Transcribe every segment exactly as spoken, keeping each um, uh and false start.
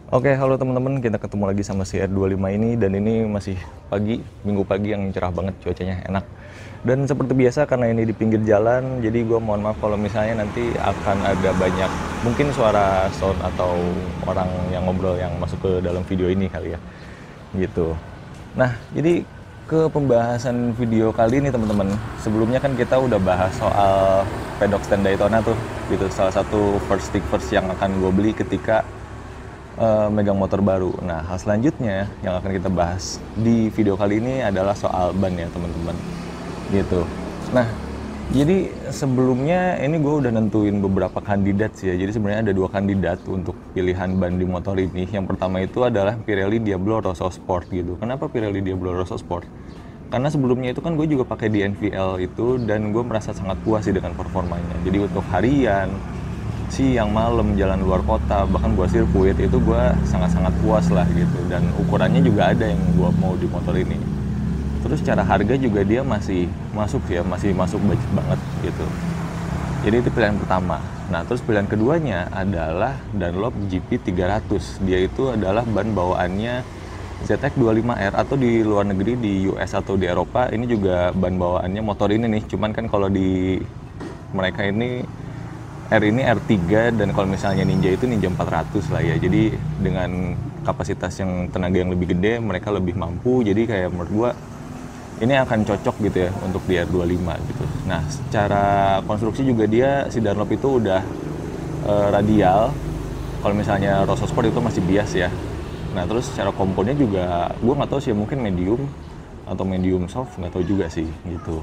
Oke, halo teman-teman, kita ketemu lagi sama si R dua puluh lima ini dan ini masih pagi, minggu pagi yang cerah banget, cuacanya enak. Dan seperti biasa karena ini di pinggir jalan, jadi gue mohon maaf kalau misalnya nanti akan ada banyak mungkin suara sound atau orang yang ngobrol yang masuk ke dalam video ini kali ya. Gitu. Nah, jadi ke pembahasan video kali ini teman-teman. Sebelumnya kan kita udah bahas soal pedok stand Daytona tuh, gitu. Salah satu first stick first yang akan gue beli ketika uh, megang motor baru. Nah, hal selanjutnya yang akan kita bahas di video kali ini adalah soal ban ya teman-teman. Gitu. Nah, jadi sebelumnya ini gue udah nentuin beberapa kandidat sih ya. Jadi sebenarnya ada dua kandidat untuk pilihan ban di motor ini. Yang pertama itu adalah Pirelli Diablo Rosso Sport gitu. Kenapa Pirelli Diablo Rosso Sport? Karena sebelumnya itu kan gue juga pakai di N V L itu dan gue merasa sangat puas sih dengan performanya. Jadi untuk harian, siang, malam, jalan luar kota, bahkan buat sirkuit itu gue sangat-sangat puas lah gitu. Dan ukurannya juga ada yang gue mau di motor ini. Terus secara harga juga dia masih masuk ya, masih masuk budget banget gitu. Jadi itu pilihan pertama. Nah, terus pilihan keduanya adalah Dunlop G P tiga ratus. Dia itu adalah ban bawaannya Z X dua puluh lima R atau di luar negeri di U S atau di Eropa ini juga ban bawaannya motor ini nih. Cuman kan kalau di mereka ini R ini R tiga dan kalau misalnya Ninja itu Ninja empat ratus lah ya. Jadi dengan kapasitas yang tenaga yang lebih gede, mereka lebih mampu. Jadi kayak menurut gua ini akan cocok gitu ya untuk di R dua puluh lima gitu. Nah, secara konstruksi juga dia si Dunlop itu udah e, radial. Kalau misalnya Rosso Sport itu masih bias ya. Nah, terus secara komponnya juga gue nggak tahu sih ya, mungkin medium atau medium soft, nggak tahu juga sih gitu.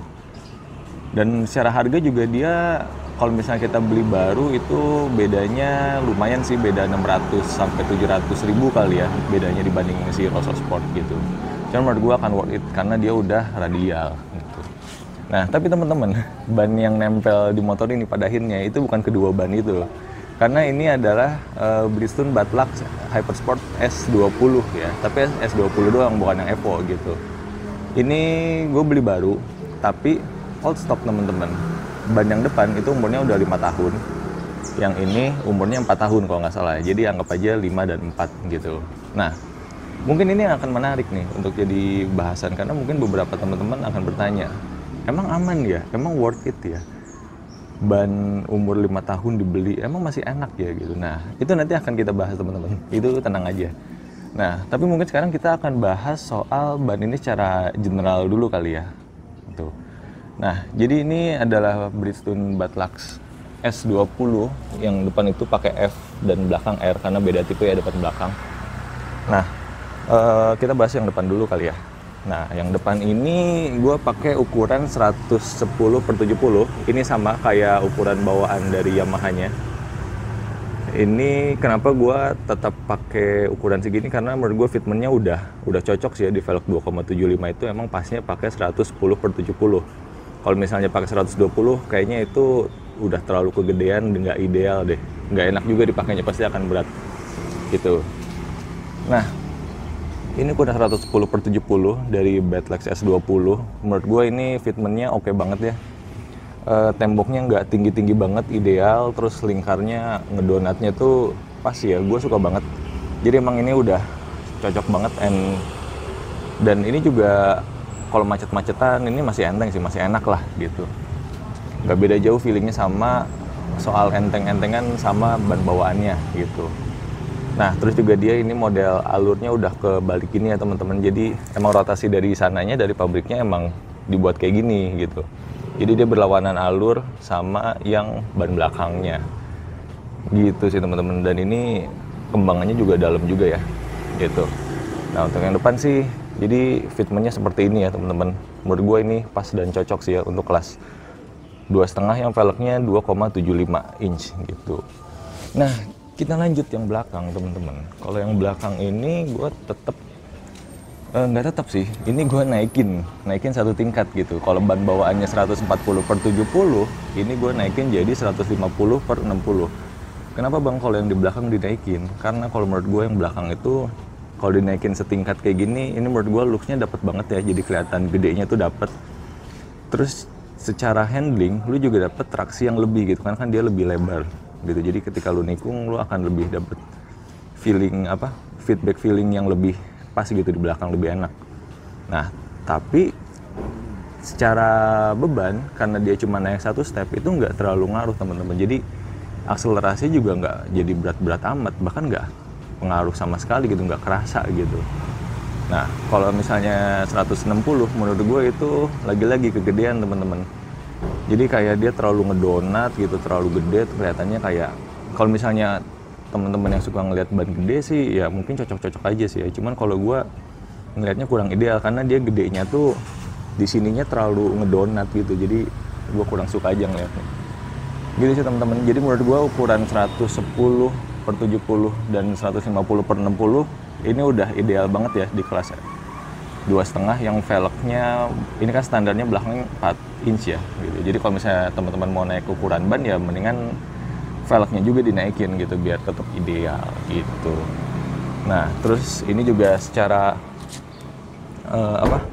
Dan secara harga juga dia kalau misalnya kita beli baru itu bedanya lumayan sih, beda enam ratus sampai tujuh ratus ribu kali ya bedanya dibanding si Rosso Sport gitu. Cuman menurut gue akan worth it karena dia udah radial gitu. Nah, tapi teman-teman, ban yang nempel di motor ini pada akhirnya itu bukan kedua ban itu. Karena ini adalah uh, Bridgestone Batlux Hypersport S dua puluh ya. Tapi S dua puluh doang, bukan yang Evo gitu. Ini gue beli baru, tapi old stock teman-teman. Ban yang depan itu umurnya udah lima tahun. Yang ini umurnya empat tahun kalau nggak salah. Jadi anggap aja lima dan empat gitu. Nah, mungkin ini akan menarik nih untuk jadi bahasan karena mungkin beberapa teman-teman akan bertanya, emang aman ya? Emang worth it ya? Ban umur lima tahun dibeli, emang masih enak ya gitu. Nah, itu nanti akan kita bahas teman-teman. Itu tenang aja. Nah, tapi mungkin sekarang kita akan bahas soal ban ini secara general dulu kali ya. Tuh. Nah, jadi ini adalah Bridgestone Batlux S dua puluh yang depan itu pakai F dan belakang R karena beda tipe ya depan belakang. Nah, Uh, kita bahas yang depan dulu kali ya. Nah, yang depan ini gue pakai ukuran seratus sepuluh per tujuh puluh. Ini sama kayak ukuran bawaan dari Yamaha-nya. Ini kenapa gue tetap pakai ukuran segini karena menurut gue fitmentnya udah udah cocok sih ya di velg dua koma tujuh lima itu emang pasnya pakai seratus sepuluh per tujuh puluh. Kalau misalnya pakai seratus dua puluh kayaknya itu udah terlalu kegedean, nggak ideal deh. Nggak enak juga dipakainya, pasti akan berat gitu. Nah, ini udah seratus sepuluh per tujuh puluh dari Batlux S dua puluh. Menurut gue ini fitmentnya oke banget ya. E, temboknya nggak tinggi-tinggi banget, ideal. Terus lingkarnya, ngedonatnya tuh pas ya, gue suka banget. Jadi emang ini udah cocok banget. And, dan ini juga kalau macet-macetan ini masih enteng sih, masih enak lah gitu. Nggak beda jauh feelingnya sama soal enteng-entengan sama ban bawaannya gitu. Nah, terus juga dia ini model alurnya udah kebalik gini ya teman-teman. Jadi emang rotasi dari sananya, dari pabriknya emang dibuat kayak gini gitu. Jadi dia berlawanan alur sama yang ban belakangnya. Gitu sih teman-teman. Dan ini kembangannya juga dalam juga ya. Gitu. Nah, untuk yang depan sih, jadi fitmentnya seperti ini ya teman-teman. Menurut gue ini pas dan cocok sih ya untuk kelas dua koma lima yang velgnya dua koma tujuh lima inch gitu. Nah, kita lanjut yang belakang teman-teman. Kalau yang belakang ini gue tetap nggak uh, tetap sih. Ini gue naikin, naikin satu tingkat gitu. Kalau ban bawaannya seratus empat puluh per tujuh puluh, ini gue naikin jadi seratus lima puluh per enam puluh. Kenapa bang kalau yang di belakang dinaikin? Karena kalau menurut gue yang belakang itu kalau dinaikin setingkat kayak gini, ini menurut gue looksnya dapat banget ya. Jadi kelihatan gedenya tuh dapat. Terus secara handling, lu juga dapat traksi yang lebih gitu kan, kan dia lebih lebar gitu. Jadi ketika lu nikung lu akan lebih dapet feeling apa feedback feeling yang lebih pas gitu di belakang, lebih enak. Nah tapi secara beban karena dia cuma naik satu step itu nggak terlalu ngaruh teman-teman. Jadi akselerasi juga nggak jadi berat-berat amat, bahkan nggak pengaruh sama sekali gitu, nggak kerasa gitu. Nah kalau misalnya seratus enam puluh menurut gue itu lagi-lagi kegedean teman-teman. Jadi kayak dia terlalu ngedonat gitu, terlalu gede, kelihatannya kayak kalau misalnya teman-teman yang suka ngelihat ban gede sih ya mungkin cocok-cocok aja sih ya. Cuman kalau gue ngelihatnya kurang ideal karena dia gedenya tuh di sininya terlalu ngedonat gitu. Jadi gue kurang suka aja ngelihatnya. Gitu sih teman-teman. Jadi menurut gue ukuran seratus sepuluh per tujuh puluh dan seratus lima puluh per enam puluh ini udah ideal banget ya di kelas dua setengah yang velgnya ini kan standarnya belakangnya empat inch ya gitu. Jadi kalau misalnya teman-teman mau naik ukuran ban ya mendingan velgnya juga dinaikin gitu biar tetap ideal gitu. Nah terus ini juga secara uh, apa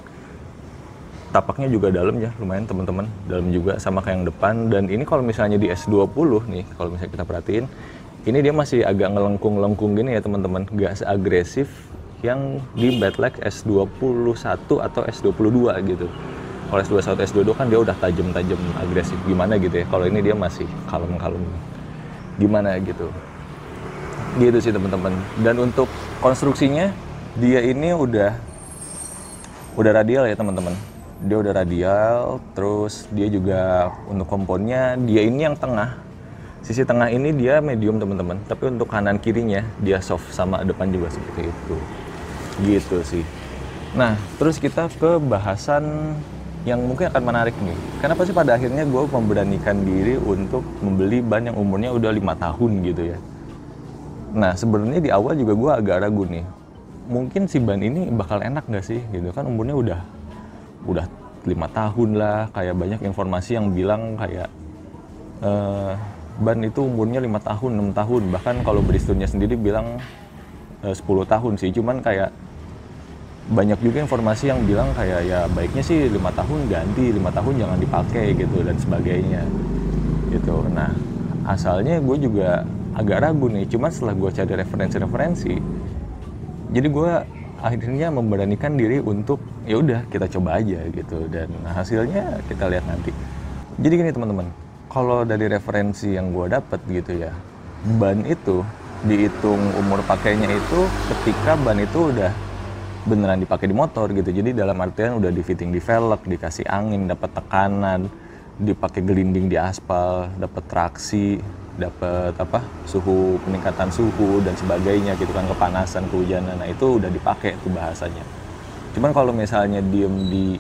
tapaknya juga dalam ya, lumayan teman-teman, dalam juga sama kayak yang depan. Dan ini kalau misalnya di S dua puluh nih, kalau misalnya kita perhatiin, ini dia masih agak ngelengkung-lengkung gini ya teman-teman, gak seagresif yang di Badlag S dua puluh satu atau S dua puluh dua gitu. Kalau S dua puluh satu, S dua puluh dua kan dia udah tajam-tajam agresif gimana gitu ya. Kalau ini dia masih kalem-kalem gimana gitu. Gitu sih teman-teman. Dan untuk konstruksinya dia ini udah udah radial ya teman-teman. Dia udah radial, terus dia juga untuk komponnya dia ini yang tengah. Sisi tengah ini dia medium teman-teman, tapi untuk kanan kirinya dia soft, sama depan juga seperti itu. Gitu sih. Nah, terus kita ke bahasan yang mungkin akan menarik nih. Kenapa sih pada akhirnya gue memberanikan diri untuk membeli ban yang umurnya udah lima tahun gitu ya. Nah, sebenarnya di awal juga gue agak ragu nih. Mungkin si ban ini bakal enak gak sih gitu kan, umurnya udah udah lima tahun lah, kayak banyak informasi yang bilang kayak uh, ban itu umurnya lima tahun, enam tahun, bahkan kalau Bridgestone-nya sendiri bilang uh, sepuluh tahun sih. Cuman kayak banyak juga informasi yang bilang kayak ya baiknya sih lima tahun ganti, lima tahun jangan dipakai gitu dan sebagainya gitu. Nah asalnya gue juga agak ragu nih, cuman setelah gue cari referensi-referensi, jadi gue akhirnya memberanikan diri untuk ya udah kita coba aja gitu, dan hasilnya kita lihat nanti. Jadi gini teman-teman, kalau dari referensi yang gue dapet gitu ya, ban itu dihitung umur pakainya itu ketika ban itu udah beneran dipakai di motor gitu. Jadi dalam artian udah di fitting di velg, dikasih angin, dapat tekanan, dipakai gelinding di aspal, dapat traksi, dapat apa suhu, peningkatan suhu dan sebagainya gitu kan, kepanasan, kehujanan. Nah itu udah dipakai tuh bahasanya. Cuman kalau misalnya diem di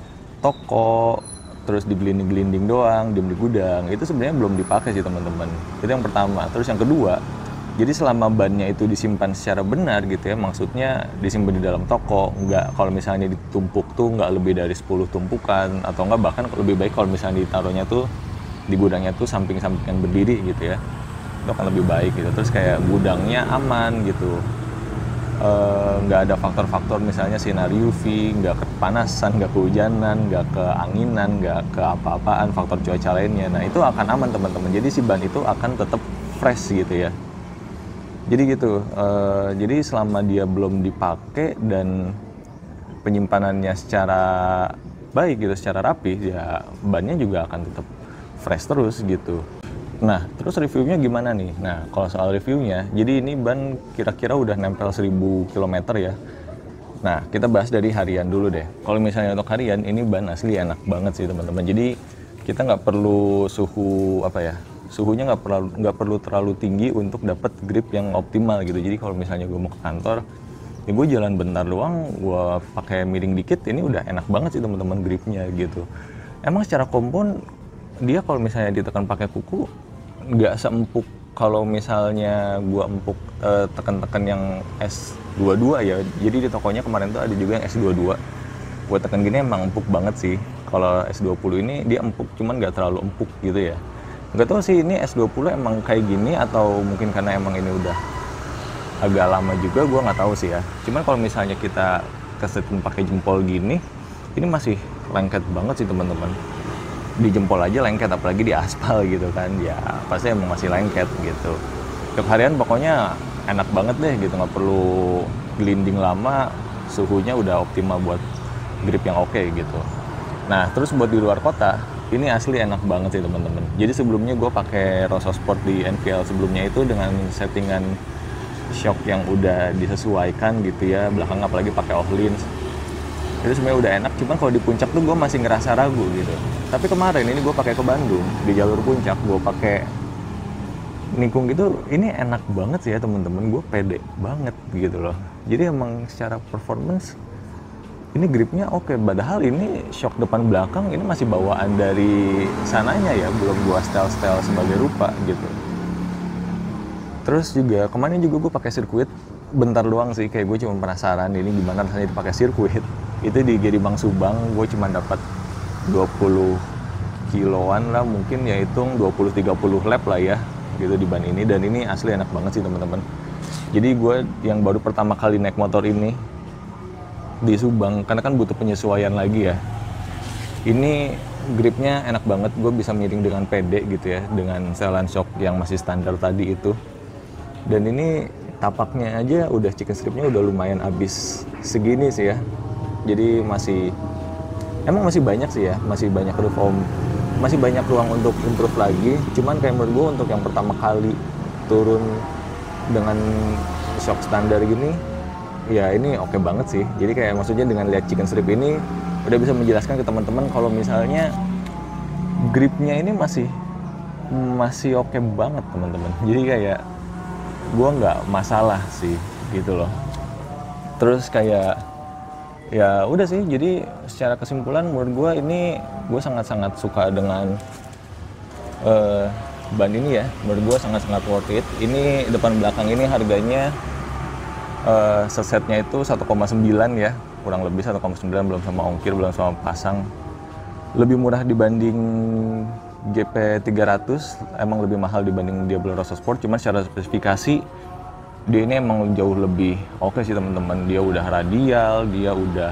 toko terus digelinding-gelinding doang, diem di gudang, itu sebenarnya belum dipakai sih teman-teman. Itu yang pertama. Terus yang kedua, jadi selama bannya itu disimpan secara benar gitu ya, maksudnya disimpan di dalam toko, nggak kalau misalnya ditumpuk tuh nggak lebih dari sepuluh tumpukan, atau nggak bahkan lebih baik kalau misalnya ditaruhnya tuh di gudangnya tuh samping-sampingan berdiri gitu ya, itu akan lebih baik gitu. Terus kayak gudangnya aman gitu, nggak e, ada faktor-faktor misalnya sinar U V, nggak kepanasan, nggak kehujanan, nggak keanginan, nggak ke apa-apaan faktor cuaca lainnya. Nah itu akan aman teman-teman, jadi si ban itu akan tetap fresh gitu ya. Jadi gitu, e, jadi selama dia belum dipakai dan penyimpanannya secara baik gitu, secara rapi, ya bannya juga akan tetap fresh terus gitu. Nah, terus reviewnya gimana nih? Nah, kalau soal reviewnya, jadi ini ban kira-kira udah nempel seribu kilometer ya. Nah, kita bahas dari harian dulu deh. Kalau misalnya untuk harian, ini ban asli enak banget sih teman-teman. Jadi kita nggak perlu suhu apa ya? Suhunya nggak perlu nggak perlu terlalu tinggi untuk dapat grip yang optimal gitu. Jadi kalau misalnya gue mau ke kantor, ya gue jalan bentar doang, gue pakai miring dikit, ini udah enak banget sih teman-teman gripnya gitu. Emang secara kompon dia kalau misalnya ditekan pakai kuku nggak seempuk kalau misalnya gue empuk eh, tekan-tekan yang S dua puluh dua ya. Jadi di tokonya kemarin tuh ada juga yang S dua puluh dua. Gue tekan gini emang empuk banget sih. Kalau S dua puluh ini dia empuk, cuman nggak terlalu empuk gitu ya. Nggak tahu sih ini S dua puluh emang kayak gini atau mungkin karena emang ini udah agak lama juga, gue nggak tahu sih ya. Cuman kalau misalnya kita kesetin pakai jempol gini, ini masih lengket banget sih teman-teman. Di jempol aja lengket, apalagi di aspal gitu kan, ya pasti emang masih lengket gitu. Tiap harian pokoknya enak banget deh gitu, nggak perlu glinding lama, suhunya udah optimal buat grip yang oke gitu. Nah terus buat di luar kota ini asli enak banget sih teman-teman. Jadi sebelumnya gue pakai Rosso Sport di N V L sebelumnya itu dengan settingan shock yang udah disesuaikan gitu ya, belakang apalagi pakai Öhlins, itu sebenarnya udah enak. Cuman kalau di puncak tuh gue masih ngerasa ragu gitu. Tapi kemarin ini gue pakai ke Bandung di jalur puncak, gue pakai nikung gitu, ini enak banget sih ya temen-temen. Gue pede banget gitu loh. Jadi emang secara performance ini gripnya oke. Padahal ini shock depan belakang ini masih bawaan dari sananya ya, belum gue style-style sebagai rupa gitu. Terus juga kemarin juga gue pakai sirkuit bentar doang sih, kayak gue cuma penasaran ini gimana rasanya dipakai sirkuit. Itu di Gedibang Subang, gue cuma dapat dua puluh kiloan lah mungkin, ya hitung dua puluh tiga puluh lap lah ya gitu di ban ini. Dan ini asli enak banget sih teman-teman. Jadi gue yang baru pertama kali naik motor ini di Subang, karena kan butuh penyesuaian lagi ya, ini gripnya enak banget. Gue bisa miring dengan pede gitu ya, dengan setelan shock yang masih standar tadi itu. Dan ini tapaknya aja udah chicken stripnya udah lumayan abis segini sih ya. Jadi masih, emang masih banyak sih ya, masih banyak reform, masih banyak ruang untuk improve lagi. Cuman kayak menurut gue untuk yang pertama kali turun dengan shock standar gini, ya ini oke banget sih. Jadi kayak maksudnya dengan lihat chicken strip ini udah bisa menjelaskan ke teman-teman kalau misalnya gripnya ini masih masih oke banget teman-teman. Jadi kayak gue nggak masalah sih gitu loh. Terus kayak ya udah sih, jadi secara kesimpulan menurut gue ini gue sangat-sangat suka dengan uh, ban ini ya. Menurut gue sangat-sangat worth it. Ini depan belakang ini harganya uh, sesetnya itu satu koma sembilan ya, kurang lebih satu koma sembilan, belum sama ongkir, belum sama pasang. Lebih murah dibanding G P tiga ratus, emang lebih mahal dibanding Diablo Rosso Sport. Cuman secara spesifikasi dia ini emang jauh lebih oke sih teman-teman. Dia udah radial, dia udah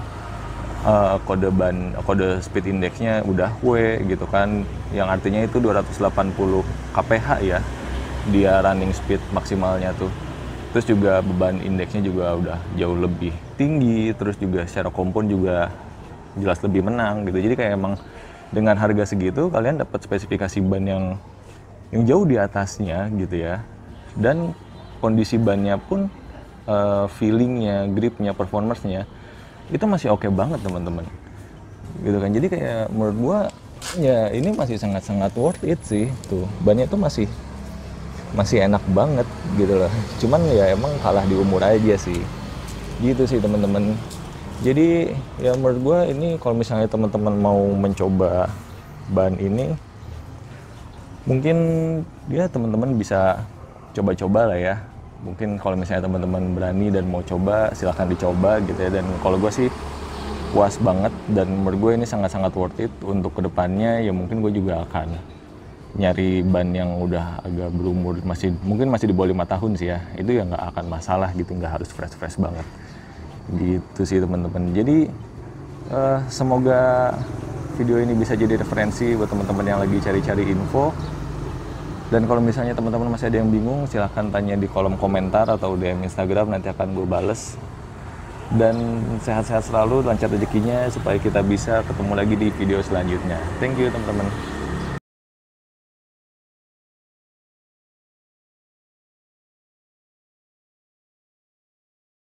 uh, kode ban, kode speed indexnya udah W gitu kan, yang artinya itu dua ratus delapan puluh K P H ya dia running speed maksimalnya tuh. Terus juga beban indeksnya juga udah jauh lebih tinggi. Terus juga secara kompon juga jelas lebih menang gitu. Jadi kayak emang dengan harga segitu kalian dapat spesifikasi ban yang yang jauh di atasnya gitu ya. Dan kondisi bannya pun uh, feelingnya, gripnya, performance-nya itu masih oke banget teman-teman gitu kan. Jadi kayak menurut gua ya ini masih sangat-sangat worth it sih. Tuh bannya tuh masih masih enak banget gitu loh. Cuman ya emang kalah di umur aja sih gitu sih teman-teman. Jadi ya menurut gue ini kalau misalnya teman-teman mau mencoba ban ini, mungkin ya teman-teman bisa coba-coba lah ya. Mungkin kalau misalnya teman-teman berani dan mau coba, silahkan dicoba gitu ya. Dan kalau gue sih puas banget, dan menurut gue ini sangat-sangat worth it untuk kedepannya. Ya mungkin gue juga akan nyari ban yang udah agak berumur, masih mungkin masih di bawah lima tahun sih ya. Itu ya nggak akan masalah gitu, nggak harus fresh-fresh banget gitu sih teman-teman. Jadi uh, semoga video ini bisa jadi referensi buat teman-teman yang lagi cari-cari info. Dan kalau misalnya teman-teman masih ada yang bingung, silahkan tanya di kolom komentar atau D M Instagram, nanti akan gue bales. Dan sehat-sehat selalu, lancar rezekinya, supaya kita bisa ketemu lagi di video selanjutnya. Thank you teman-teman.